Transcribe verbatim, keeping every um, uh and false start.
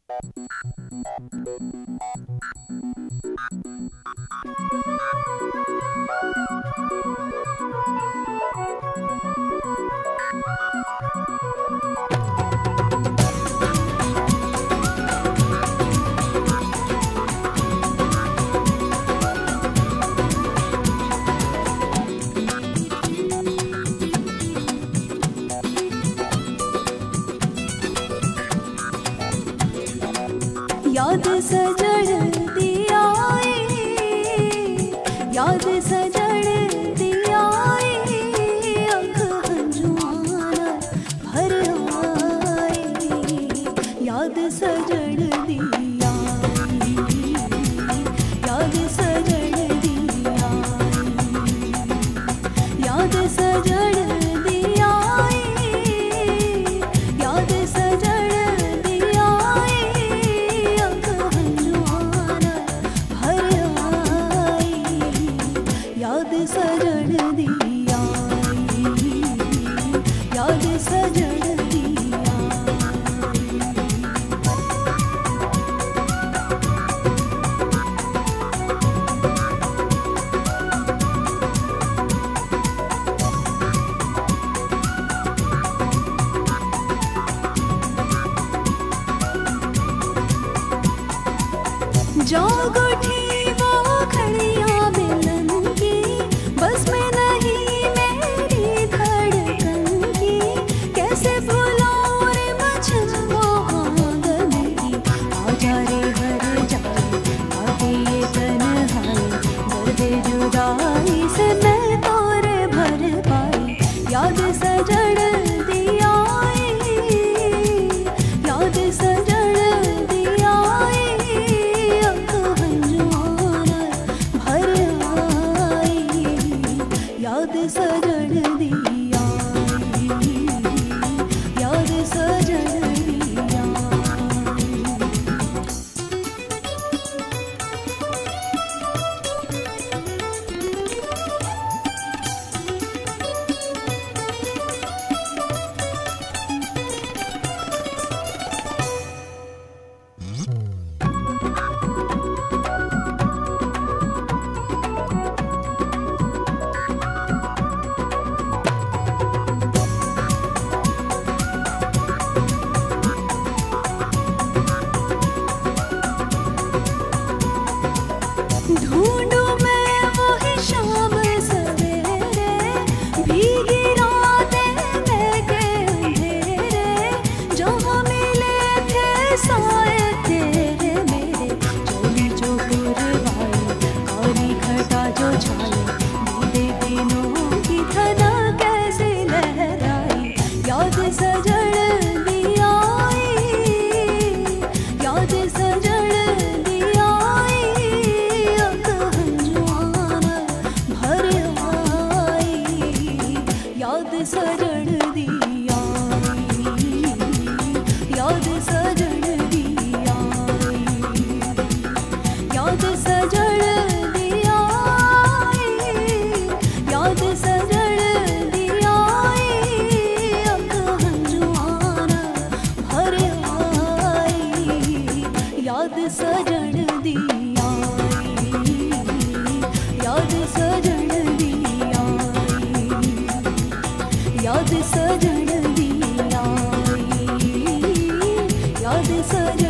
याद सजड़ दिया याद सजड़ दिया अख हंजुआना भर आए याद सजड़ दिया याद सजड़ दिया याद सजड़ दिया याद सजड़ दिया अख हंजुआना भर आए याद सजड़ दिया याद सजड़ दिया। जाग उठी वो खड़ियाँ मिलन की बस में नहीं मेरी धड़कन की कैसे भुलाऊं रे मुझे वो आंगन की आजा रे भर जाए आगे ये तन्हाई दर्द जुदाई से मैं तोरे भर पाई याद सजड़ दिया याद सजड़ दिया याद सजड़ दिया याद सजड़ दिया। ढूंढूं मैं वही शाम सवेरे भीगी रातें महके अंधेरे जहाँ मिले थे साए तेरे मेरे चोली जो पुरवाए काली घटा जो छाए बीते दिनों की धना कैसे लहराई याद सजड़ दिया याद सजड़ दिया याद सजड़ दिया याद सजड़ दिया याद सजड़ दिया याद सजड़ दिया अख हंजुआना भर आए याद सजड़ दिया याद सजड़ दिया याद सजड़ दिया याद सजड़